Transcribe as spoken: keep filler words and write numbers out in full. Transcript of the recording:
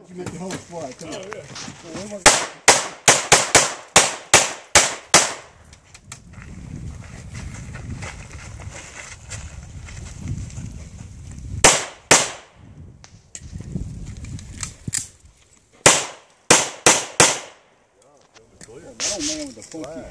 You make the whole fly. Come on. Oh, yeah. That old man with the funky